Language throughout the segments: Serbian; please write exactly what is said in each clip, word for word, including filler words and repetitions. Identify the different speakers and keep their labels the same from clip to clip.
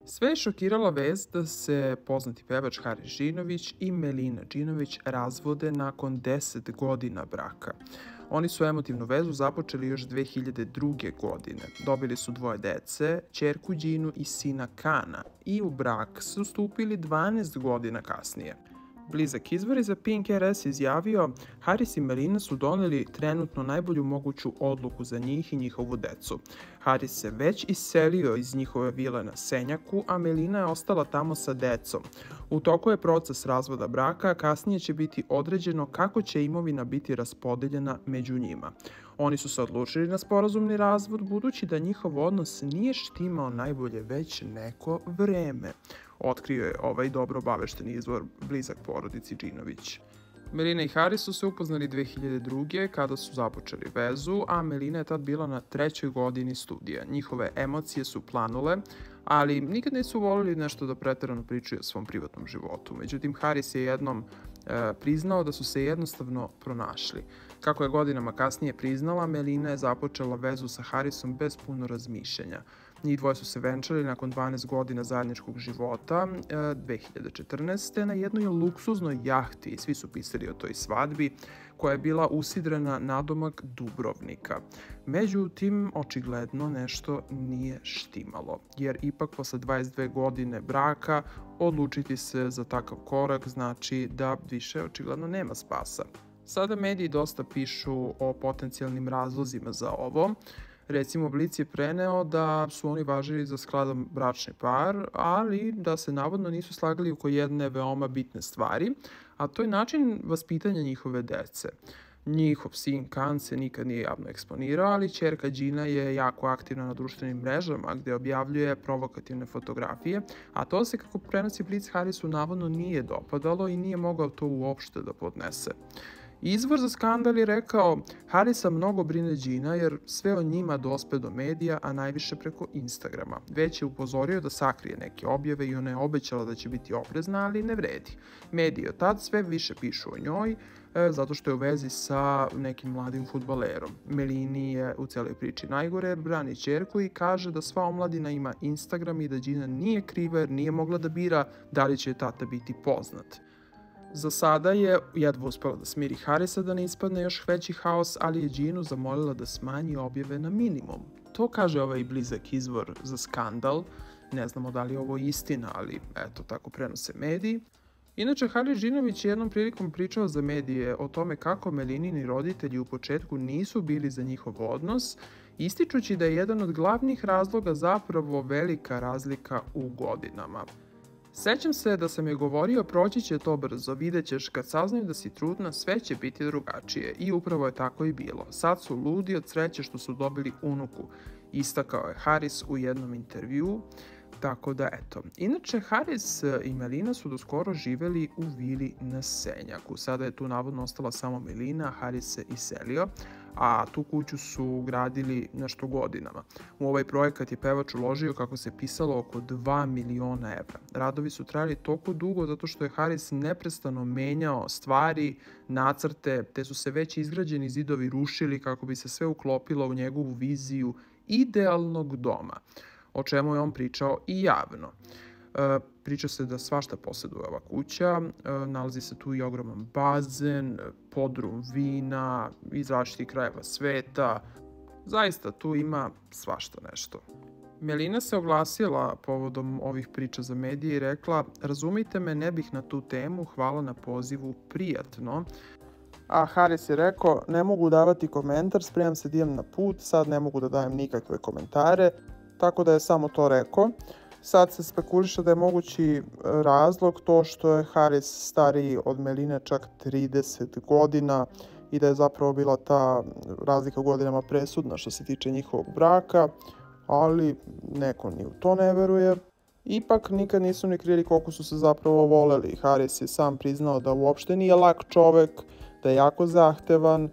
Speaker 1: Sve je šokirala vest da se poznati pevač Haris Džinović i Melina Džinović razvode nakon deset godina braka. Oni su emotivnu vezu započeli još dve hiljade druge. godine. Dobili su dvoje dece, ćerku Đinu i sina Kana, i u brak su stupili dvanaest godina kasnije. Blizak izvor za Pink R S izjavio: Haris i Melina su doneli trenutno najbolju moguću odluku za njih i njihovu decu. Haris se već iselio iz njihove vile na Senjaku, a Melina je ostala tamo sa decom. U toku je proces razvoda braka, a kasnije će biti određeno kako će imovina biti raspodeljena među njima. Oni su se odlučili na sporazumni razvod budući da njihov odnos nije štimao najbolje već neko vreme, otkrio je ovaj dobro obavešteni izvor blizak porodici Džinović. Melina i Haris su se upoznali dve hiljade druge. kada su započeli vezu, a Melina je tad bila na trećoj godini studija. Njihove emocije su planule, ali nikad nisu volili nešto da preterano pričaju o svom privatnom životu. Međutim, Haris je jednom e, priznao da su se jednostavno pronašli. Kako je godinama kasnije priznala, Melina je započela vezu sa Harisom bez puno razmišljanja. Njih dvoje su se venčali nakon dvanaest godina zajedničkog života dve hiljade četrnaeste. na jednoj luksuznoj jahti, svi su pisali o toj svadbi, koja je bila usidrena nadomak Dubrovnika. Međutim, očigledno nešto nije štimalo, jer ipak posle dvadeset dve godine braka odlučiti se za takav korak znači da više očigledno nema spasa. Sada mediji dosta pišu o potencijalnim razlozima za ovo. Recimo, Blic je preneo da su oni važili za skladan bračni par, ali da se navodno nisu slagali oko jedne veoma bitne stvari, a to je način vaspitanja njihove dece. Njihov sin Kan se nikad nije javno eksponirao, ali ćerka Đina je jako aktivna na društvenim mrežama gde objavljuje provokativne fotografije, a to se, kako prenosi Blic, Harisu navodno nije dopadalo i nije mogao to uopšte da podnese. Izvor za skandal je rekao: Harisa mnogo brine Đina jer sve o njima dospe do medija, a najviše preko Instagrama. Već je upozorio da sakrije neke objave i ona je obećala da će biti oprezna, ali ne vredi. Mediji od tad sve više pišu o njoj, e, zato što je u vezi sa nekim mladim fudbalerom. Melini je u celoj priči najgore jer brani ćerku i kaže da sva omladina ima Instagram i da Đina nije kriva jer nije mogla da bira da li će tata biti poznat. Za sada je jedva uspela da smiri Harisa da ne ispadne još veći haos, ali je Đinu zamolila da smanji objave na minimum. To kaže ovaj blizak izvor za skandal. Ne znamo da li je ovo istina, ali eto, tako prenose mediji. Inače, Haris Džinović je jednom prilikom pričao za medije o tome kako Melinini roditelji u početku nisu bili za njihov odnos, ističući da je jedan od glavnih razloga zapravo velika razlika u godinama. Sećam se da sam joj govorio: proći će to brzo, vidjet ćeš, kad saznaju da si trudna sve će biti drugačije, i upravo je tako i bilo. Sad su ludi od sreće što su dobili unuku, istakao je Haris u jednom intervjuu. Tako da eto. Inače, Haris i Melina su doskoro živeli u vili na Senjaku. Sada je tu navodno ostala samo Melina, Haris se iselio, a tu kuću su gradili nešto godinama. U ovaj projekat je pevač uložio, kako se pisalo, oko dva miliona evra. Radovi su trajali toliko dugo zato što je Haris neprestano menjao stvari, nacrte, te su se već izgrađeni zidovi rušili kako bi se sve uklopilo u njegovu viziju idealnog doma, o čemu je on pričao i javno. E, priča se da svašta posjeduje ova kuća, e, nalazi se tu i ogroman bazen, podrum vina iz različitih krajeva sveta. Zaista tu ima svašta nešto. Melina se oglasila povodom ovih priča za medije i rekla: razumite me, ne bih na tu temu, hvala na pozivu, prijatno. A Haris je rekao: ne mogu davati komentar, spremam se da idem na put, sad ne mogu da dajem nikakve komentare. Tako da je samo to rekao. Sad se spekuliše da je mogući razlog to što je Haris stariji od Meline čak trideset godina i da je zapravo bila ta razlika u godinama presudna što se tiče njihovog braka, ali neko ni u to ne veruje. Ipak nikad nisu ni krili koliko su se zapravo voleli. Haris je sam priznao da uopšte nije lak čovek, da je jako zahtevan,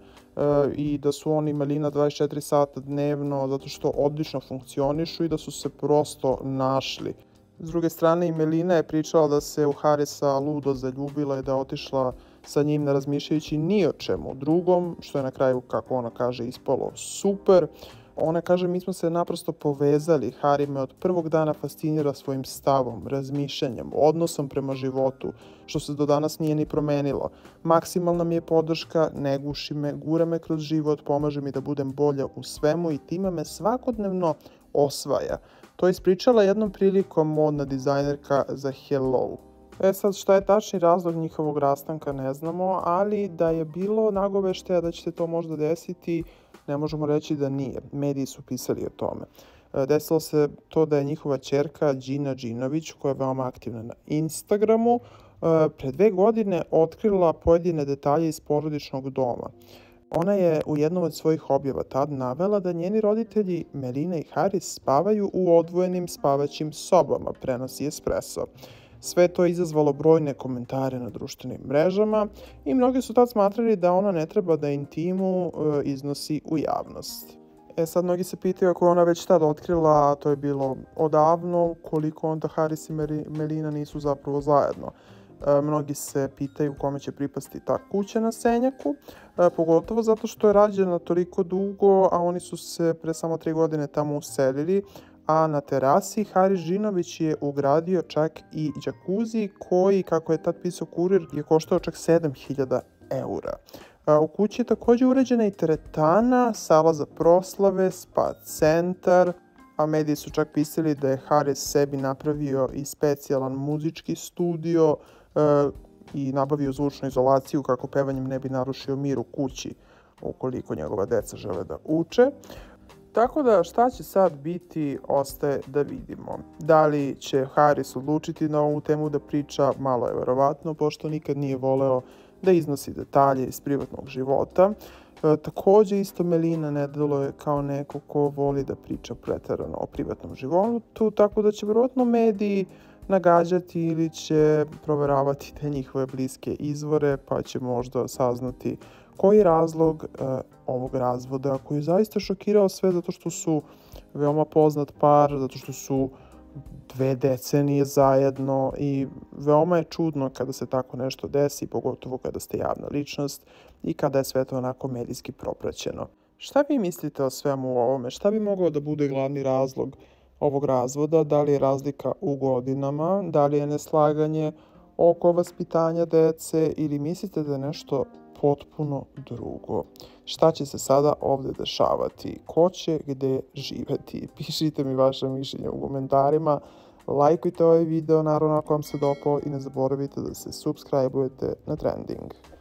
Speaker 1: i da su on i Melina dvadeset četiri sata dnevno zato što odlično funkcionišu i da su se prosto našli. S druge strane, i Melina je pričala da se u Harisa ludo zaljubila i da je otišla sa njim ne razmišljajući ni o čemu drugom, što je na kraju, kako ona kaže, ispalo super. Ona kaže, mi smo se naprosto povezali. Harry me od prvog dana fascinira svojim stavom, razmišljanjem, odnosom prema životu, što se do danas nije ni promenilo. Maksimalna mi je podrška, ne guši me, gura me kroz život, pomaže mi da budem bolja u svemu i time me svakodnevno osvaja. To je ispričala jednom prilikom modna dizajnerka za Hello. E sad, šta je tačni razlog njihovog rastanka ne znamo, ali da je bilo nagoveštaja da će se to možda desiti, ne možemo reći da nije. Mediji su pisali o tome. Desilo se to da je njihova ćerka Gina Đinović, koja je veoma aktivna na Instagramu, pre dve godine otkrila pojedine detalje iz porodičnog doma. Ona je u jednom od svojih objava tad navela da njeni roditelji Melina i Harry spavaju u odvojenim spavaćim sobama, prenosi Espresso. Sve to je izazvalo brojne komentare na društvenim mrežama i mnogi su tad smatrali da ona ne treba da intimu e, iznosi u javnost. E sad, mnogi se pitaju ako je ona već tad otkrila, a to je bilo odavno, koliko onda Haris i Melina nisu zapravo zajedno. E, mnogi se pitaju kome će pripasti ta kuća na Senjaku, e, pogotovo zato što je rađena toliko dugo, a oni su se pre samo tri godine tamo uselili, a na terasi Haris Đinović je ugradio čak i džakuzi koji, kako je tad pisao Kurir, je koštao čak sedam hiljada eura. U kući je također uređena i teretana, sala za proslave, spa centar, a mediji su čak pisali da je Haris sebi napravio i specijalan muzički studio e, i nabavio zvučnu izolaciju kako pevanjem ne bi narušio mir u kući ukoliko njegova deca žele da uče. Tako da šta će sad biti, ostaje da vidimo. Da li će Haris odlučiti na ovu temu da priča, malo je verovatno, pošto nikad nije voleo da iznosi detalje iz privatnog života. E, također isto Melina ne deluje kao neko ko voli da priča preterano o privatnom životu, tako da će verovatno mediji nagađati ili će proveravati te njihove bliske izvore, pa će možda saznati koji je razlog uh, ovog razvoda koji je zaista šokirao sve zato što su veoma poznat par, zato što su dve decenije zajedno i veoma je čudno kada se tako nešto desi, pogotovo kada ste javna ličnost i kada je sve to onako medijski propraćeno. Šta vi mislite o svemu ovome? Šta bi mogao da bude glavni razlog ovog razvoda? Da li je razlika u godinama? Da li je neslaganje oko vaspitanja dece ili mislite da je nešto potpuno drugo? Šta će se sada ovdje dešavati? Ko će gde živeti? Pišite mi vaše mišljenje u komentarima. Lajkujte ovaj video, naravno ako vam se dopao i ne zaboravite da se subscribe-ujete na Trending.